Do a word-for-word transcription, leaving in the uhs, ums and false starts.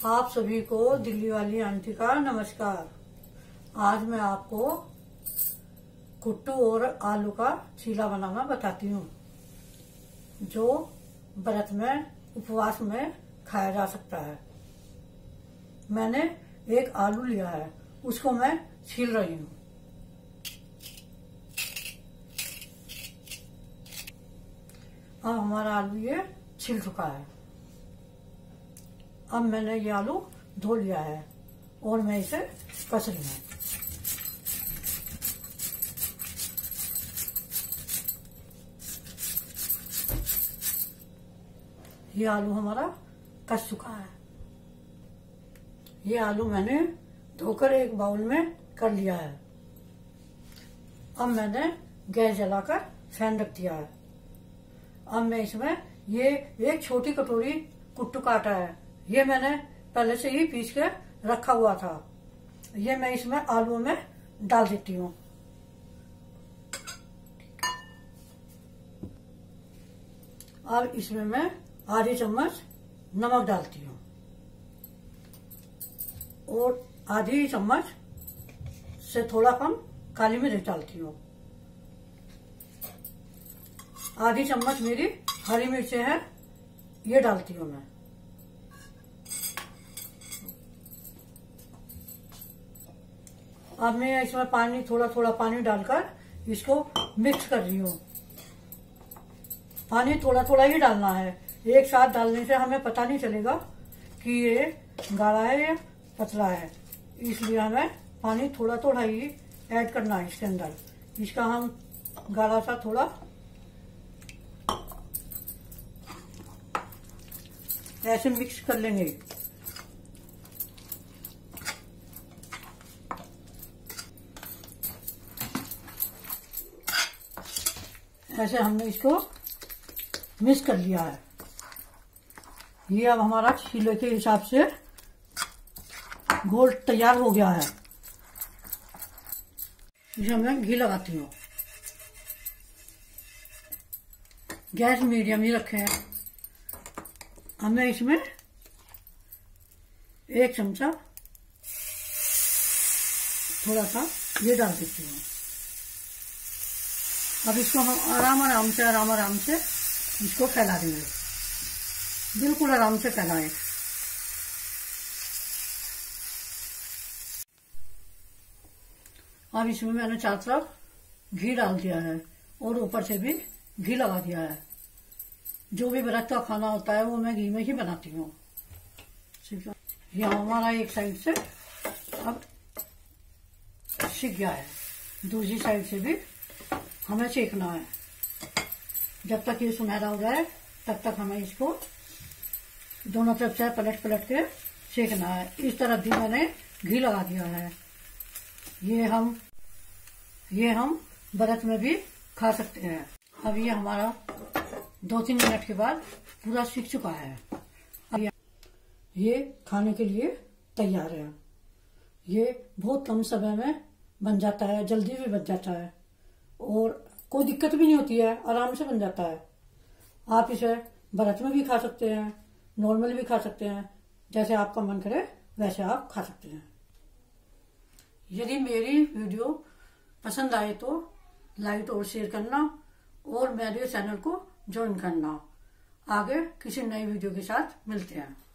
आप सभी को दिल्ली वाली आंटी का नमस्कार। आज मैं आपको कुट्टू और आलू का चीला बनाना बताती हूँ, जो व्रत में उपवास में खाया जा सकता है। मैंने एक आलू लिया है, उसको मैं छील रही हूँ। अब हमारा आलू ये छिल चुका है। अब मैंने ये आलू धो लिया है और मैं इसे कस रही हूँ। ये आलू हमारा कस चुका है। ये आलू मैंने धोकर एक बाउल में कर लिया है। अब मैंने गैस जलाकर फैन रख दिया है। अब मैं इसमें ये एक छोटी कटोरी कुट्टू काटा है, ये मैंने पहले से ही पीस के रखा हुआ था। ये मैं इसमें आलू में डाल देती हूँ। अब इसमें मैं आधी चम्मच नमक डालती हूँ और आधी चम्मच से थोड़ा कम काली मिर्च डालती हूँ। आधी चम्मच मेरी हरी मिर्चें हैं, ये डालती हूँ मैं। अब मैं इसमें पानी थोड़ा थोड़ा पानी डालकर इसको मिक्स कर रही हूँ। पानी थोड़ा थोड़ा ही डालना है, एक साथ डालने से हमें पता नहीं चलेगा कि ये गाढ़ा है या पतला है, इसलिए हमें पानी थोड़ा थोड़ा ही ऐड करना है इसके अंदर। इसका हम गाढ़ा सा थोड़ा ऐसे मिक्स कर लेंगे। ऐसे हमने इसको मिक्स कर लिया है। ये अब हमारा छीले के हिसाब से घोल तैयार हो गया है। इसमें मैं घी लगाती हूँ। गैस मीडियम ही रखे हैं। अब मैं इसमें एक चमचा थोड़ा सा ये डाल देती हूँ। अब इसको हम आराम आराम से आराम आराम से इसको फैला देंगे, बिल्कुल आराम से फैलाएं। अब इसमें मैंने चारों तरफ घी डाल दिया है और ऊपर से भी घी लगा दिया है। जो भी व्रत का खाना होता है वो मैं घी में ही बनाती हूँ। ये हमारा एक साइड से अब सिक गया है, दूसरी साइड से भी हमें सेकना है। जब तक ये सुनहरा हो जाए तब तक हमें इसको दोनों तरफ से पलट पलट के सेकना है। इस तरफ भी मैंने घी लगा दिया है। ये हम ये हम व्रत में भी खा सकते हैं। अब ये हमारा दो तीन मिनट के बाद पूरा सीख चुका है। अब ये खाने के लिए तैयार है। ये बहुत कम समय में बन जाता है, जल्दी भी बन जाता है और कोई दिक्कत भी नहीं होती है, आराम से बन जाता है। आप इसे व्रत में भी खा सकते हैं, नॉर्मल भी खा सकते हैं, जैसे आपका मन करे वैसे आप खा सकते हैं। यदि मेरी वीडियो पसंद आए तो लाइक और शेयर करना और मेरे चैनल को ज्वाइन करना। आगे किसी नई वीडियो के साथ मिलते हैं।